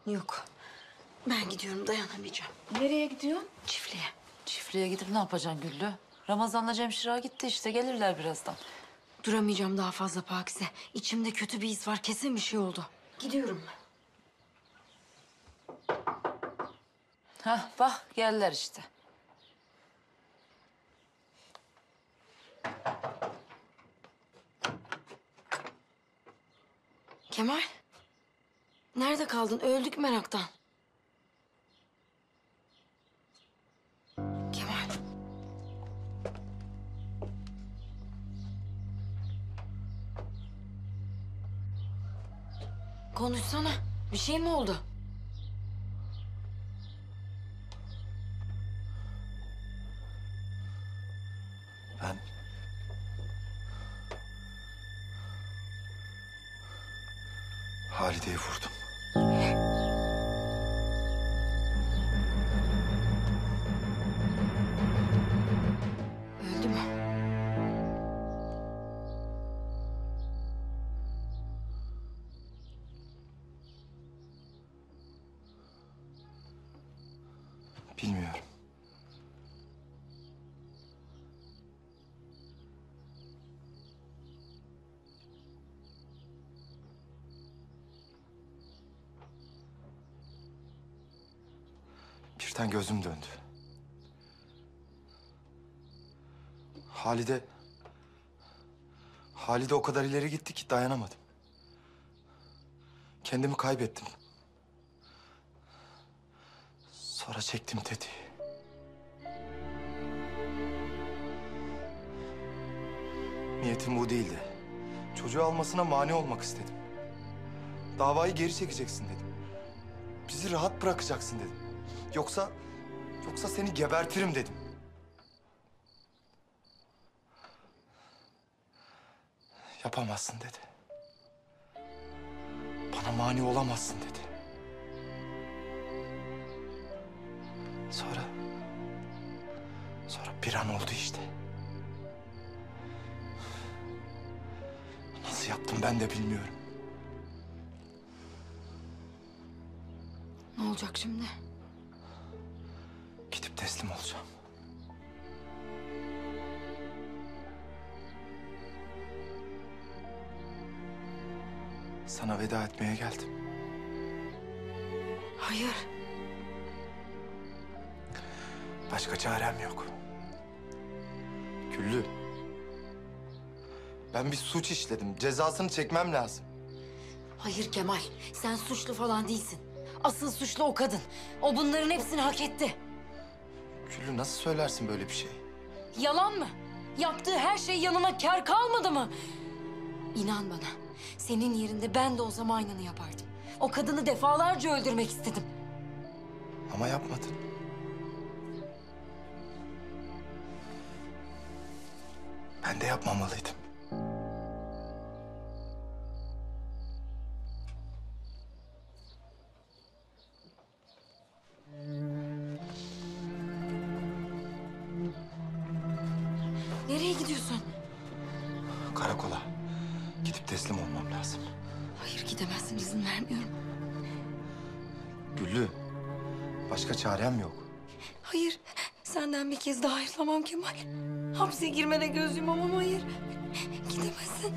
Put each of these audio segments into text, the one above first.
Yok. Ben gidiyorum, dayanamayacağım. Nereye gidiyorsun? Çiftliğe. Çiftliğe gidip ne yapacaksın Güllü? Ramazan'la Cemşira gitti işte, gelirler birazdan. Duramayacağım daha fazla Pakize. İçimde kötü bir his var. Kesin bir şey oldu. Gidiyorum. Hah bak geldiler işte. Kemal. Nerede kaldın? Öldük meraktan. Kemal. Konuşsana. Bir şey mi oldu? Ben... Halide'yi vurdum. Öldü mü? Bilmiyorum. Birden gözüm döndü. Halide o kadar ileri gitti ki dayanamadım. Kendimi kaybettim. Sonra çektim tetiği. Niyetim bu değildi. Çocuğu almasına mani olmak istedim. Davayı geri çekeceksin dedim. Bizi rahat bırakacaksın dedim. Yoksa seni gebertirim dedim. Yapamazsın dedi. Bana mani olamazsın dedi. Sonra bir an oldu işte. Nasıl yaptım ben de bilmiyorum. Ne olacak şimdi? Gidip teslim olacağım. Sana veda etmeye geldim. Hayır. Başka çarem yok. Güllü. Ben bir suç işledim. Cezasını çekmem lazım. Hayır Kemal. Sen suçlu falan değilsin. Asıl suçlu o kadın. O bunların hepsini hak etti. Güllü nasıl söylersin böyle bir şey? Yalan mı? Yaptığı her şey yanına kâr kalmadı mı? İnan bana. Senin yerinde ben de o zaman aynını yapardım. O kadını defalarca öldürmek istedim. Ama yapmadın. Ben de yapmamalıydım. Nereye gidiyorsun? Karakola gidip teslim olmam lazım. Hayır gidemezsin, izin vermiyorum. Güllü, başka çarem yok. Hayır, senden bir kez daha ayrılamam Kemal. Hapse girmene göz yumamam, hayır. Gidemezsin.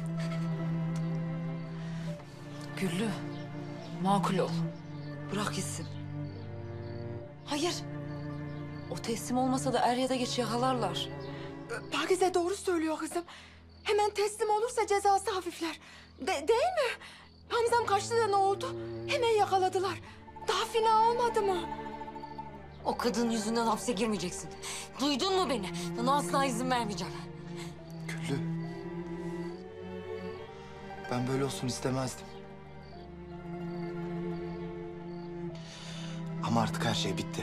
Güllü, makul ol. Bırak gitsin. Hayır. O teslim olmasa da er ya da geç yakalarlar. Pakize doğru söylüyor kızım. Hemen teslim olursa cezası hafifler. Değil mi? Hamzam kaçtı da ne oldu? Hemen yakaladılar. Daha fena olmadı mı? O kadın yüzünden hapse girmeyeceksin. Duydun mu beni? Buna asla izin vermeyeceğim. Güllü, ben böyle olsun istemezdim. Ama artık her şey bitti.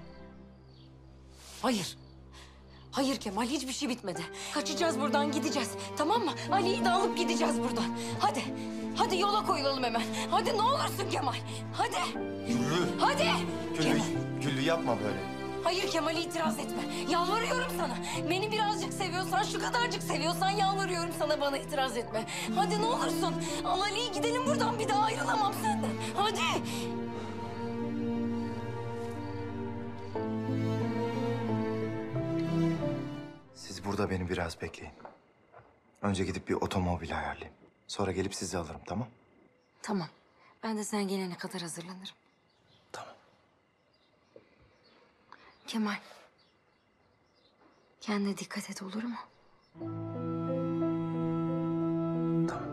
Hayır. Hayır Kemal, hiçbir şey bitmedi. Kaçacağız buradan, gideceğiz. Tamam mı? Ali'yi de alıp gideceğiz buradan. Hadi. Hadi yola koyulalım hemen. Hadi ne olursun Kemal. Hadi. Güllü. Hadi. Güllü, Kemal. Güllü yapma böyle. Hayır Kemal, itiraz etme. Yalvarıyorum sana. Beni birazcık seviyorsan, şu kadarcık seviyorsan yalvarıyorum sana, bana itiraz etme. Hadi ne olursun. Al Ali'yi, gidelim buradan, bir daha ayrılamam senden. Hadi. Siz burada beni biraz bekleyin. Önce gidip bir otomobil ayarlayayım. Sonra gelip sizi alırım, tamam? Tamam. Ben de sen gelene kadar hazırlanırım. Tamam. Kemal. Kendine dikkat et, olur mu? Tamam.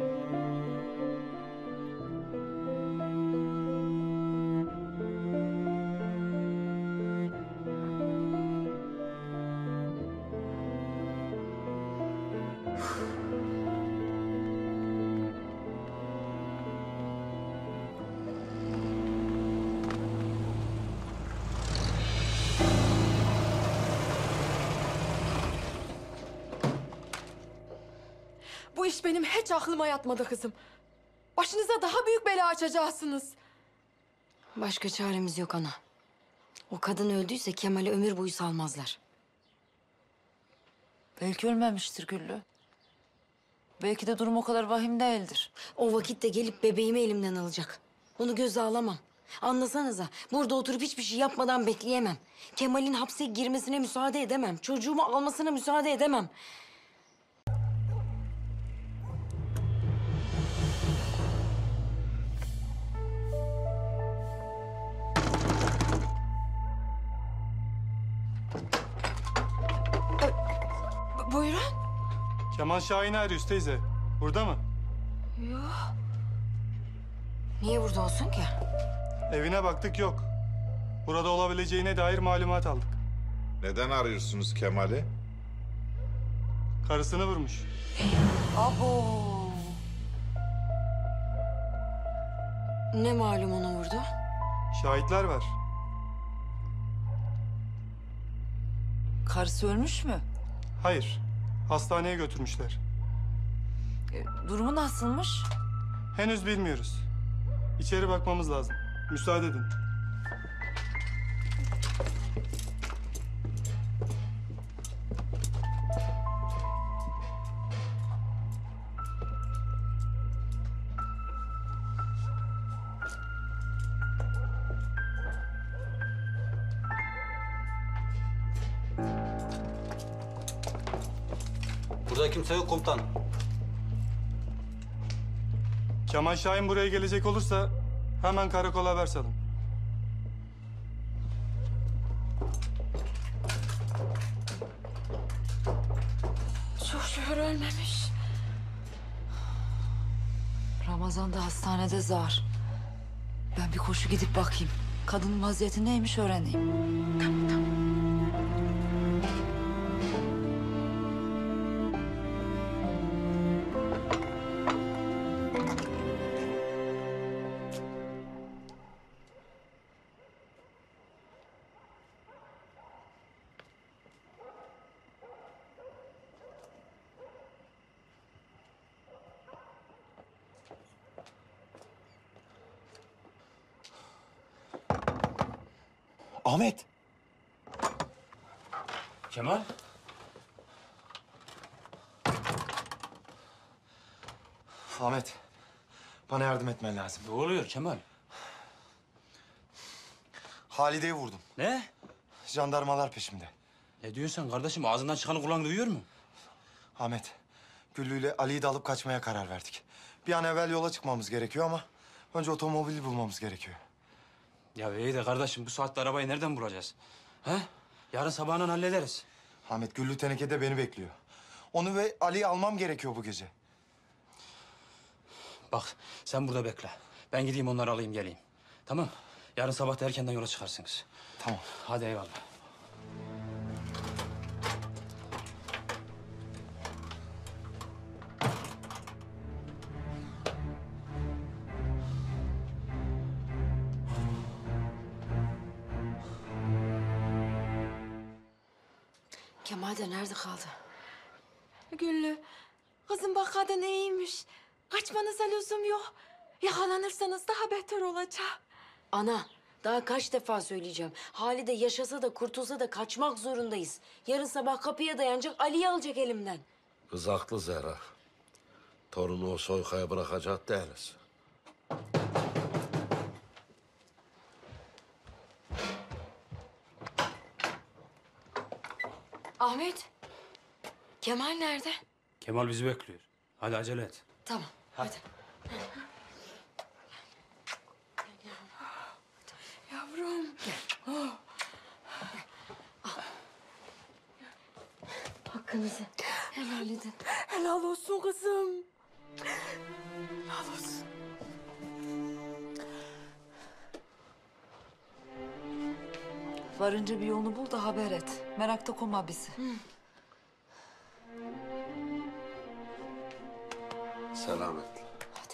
Bu iş benim hiç aklıma yatmadı kızım. Başınıza daha büyük bela açacaksınız. Başka çaremiz yok ana. O kadın öldüyse Kemal'i ömür boyu salmazlar. Belki ölmemiştir Güllü. Belki de durum o kadar vahim değildir. O vakitte gelip bebeğimi elimden alacak. Onu göze alamam. Anlasanıza, burada oturup hiçbir şey yapmadan bekleyemem. Kemal'in hapse girmesine müsaade edemem. Çocuğumu almasına müsaade edemem. Buyurun. Kemal Şahin'i arıyoruz teyze. Burada mı? Niye burada olsun ki? Evine baktık yok. Burada olabileceğine dair malumat aldık. Neden arıyorsunuz Kemal'i? Karısını vurmuş. Abo. Ne malum ona vurdu? Şahitler var. Karısı ölmüş mü? Hayır. Hastaneye götürmüşler. Durumu nasılmış? Henüz bilmiyoruz. İçeri bakmamız lazım. Müsaade edin. Burada kimse yok komutan. Kemal Şahin buraya gelecek olursa hemen karakola haber salın. Çok şükür ölmemiş. Ramazan da hastanede zar. Ben bir koşu gidip bakayım. Kadının vaziyeti neymiş öğreneyim. Ahmet! Kemal? Ahmet, bana yardım etmen lazım. Ne oluyor Kemal? Halide'yi vurdum. Ne? Jandarmalar peşimde. Ne diyorsun sen kardeşim? Ağzından çıkanı kulağın duyuyor mu? Ahmet, Güllü ile Ali'yi de alıp kaçmaya karar verdik. Bir an evvel yola çıkmamız gerekiyor ama önce otomobili bulmamız gerekiyor. Ya iyi de kardeşim bu saatte arabayı nereden bulacağız? He? Yarın sabahından hallederiz. Ahmet, Güllü tenekede beni bekliyor. Onu ve Ali'yi almam gerekiyor bu gece. Bak sen burada bekle. Ben gideyim onları alayım geleyim. Tamam. Yarın sabah da erkenden yola çıkarsınız. Tamam. Hadi eyvallah. Kemal de nerede kaldı? Güllü, kızım bak kadın iyiymiş. Kaçmanıza lüzum yok. Yakalanırsanız daha beter olacak. Ana, daha kaç defa söyleyeceğim. Halide yaşasa da kurtulsa da kaçmak zorundayız. Yarın sabah kapıya dayanacak, Ali'yi alacak elimden. Kız haklı Zehra. Torunu o soykaya bırakacak değiliz. Ahmet, Kemal nerede? Kemal bizi bekliyor. Hadi acele et. Tamam. Hadi. Yavrum. Hakkınızı helal edin. Helal olsun kızım. Helal olsun. Varınca bir yolunu bul da haber et. Merakta koma bizi. Selametle. Hadi.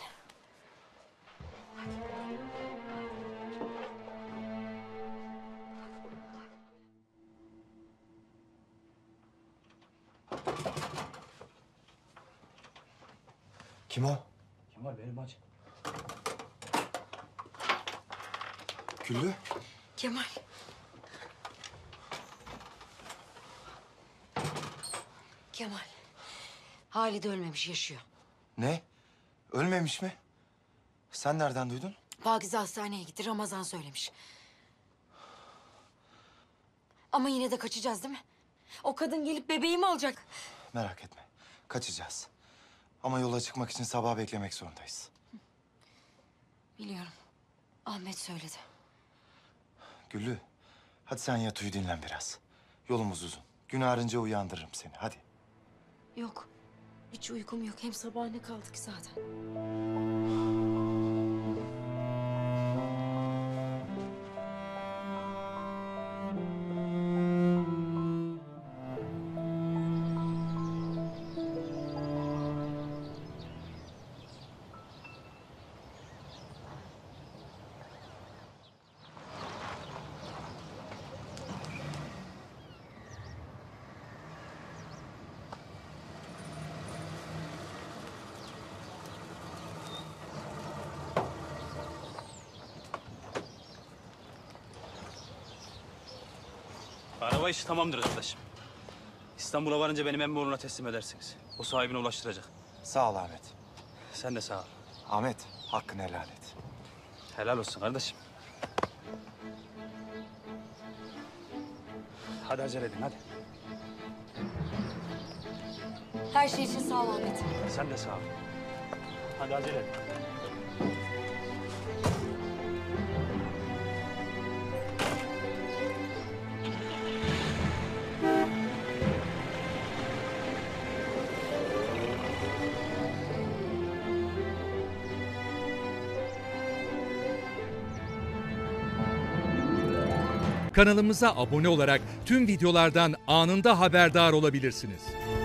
Kim o? Kemal benim aç. Güllü. Kemal. Kemal. Halide ölmemiş, yaşıyor. Ne? Ölmemiş mi? Sen nereden duydun? Pakize hastaneye gitti, Ramazan söylemiş. Ama yine de kaçacağız değil mi? O kadın gelip bebeğimi alacak. Merak etme. Kaçacağız. Ama yola çıkmak için sabah beklemek zorundayız. Biliyorum. Ahmet söyledi. Güllü, hadi sen yat uyu dinlen biraz. Yolumuz uzun. Gün ağarınca uyandırırım seni. Hadi. Yok. Hiç uykum yok. Hem sabah ne kaldı ki zaten? Araba işi tamamdır kardeşim. İstanbul'a varınca benim emmoğluna teslim edersiniz. O sahibine ulaştıracak. Sağ ol Ahmet. Sen de sağ ol. Ahmet, hakkını helal et. Helal olsun kardeşim. Hadi acele edin hadi. Her şey için sağ ol Ahmet. Sen de sağ ol. Hadi acele edin. Kanalımıza abone olarak tüm videolardan anında haberdar olabilirsiniz.